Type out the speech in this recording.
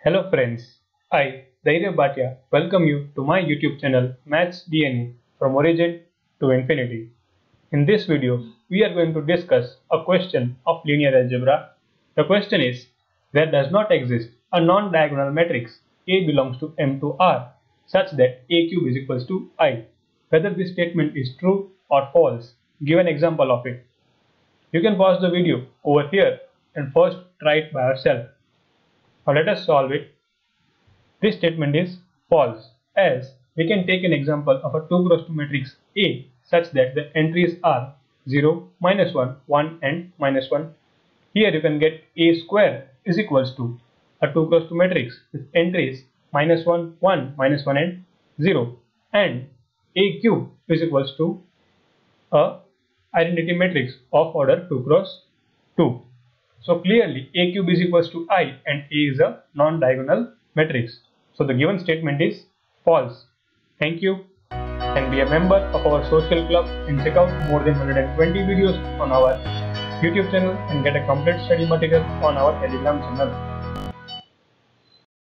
Hello friends, I, Dhairya Bhatia, welcome you to my YouTube channel Maths DNA from origin to infinity. In this video, we are going to discuss a question of linear algebra. The question is, there does not exist a non-diagonal matrix A belongs to M to R such that A cube is equals to I. Whether this statement is true or false, give an example of it. You can pause the video over here and first try it by yourself. Now let us solve it. This statement is false, as we can take an example of a 2 cross 2 matrix A such that the entries are 0, minus 1, 1 and minus 1. Here you can get A square is equals to a 2 cross 2 matrix with entries minus 1, 1, minus 1 and 0, and A cube is equals to a identity matrix of order 2 cross 2. So clearly A cube is equals to I and A is a non-diagonal matrix. So the given statement is false. Thank you, and be a member of our social club and check out more than 120 videos on our YouTube channel and get a complete study material on our Telegram channel.